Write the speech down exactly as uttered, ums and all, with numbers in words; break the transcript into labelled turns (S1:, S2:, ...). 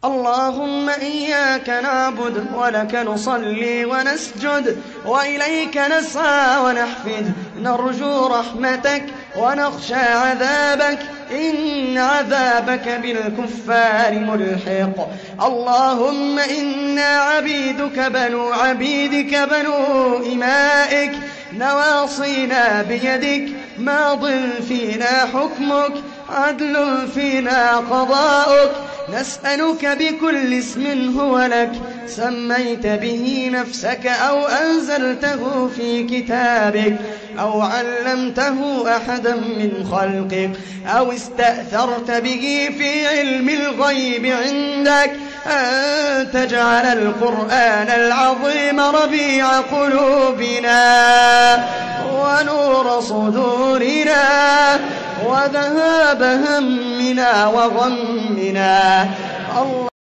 S1: اللهم إياك نعبد ولك نصلي ونسجد وإليك نسعى ونحفد، نرجو رحمتك ونخشى عذابك، إن عذابك بالكفار ملحق. اللهم إنا عبيدك بنو عبيدك بنو إمائك، نواصينا بيدك، ماض فينا حكمك، عدل فينا قضاؤك، نسألك بكل اسم هو لك سميت به نفسك أو أنزلته في كتابك أو علمته أحدا من خلقك أو استأثرت به في علم الغيب عندك أن تجعل القرآن العظيم ربيع قلوبنا ونور صدورنا وذهاب همنا وغمنا.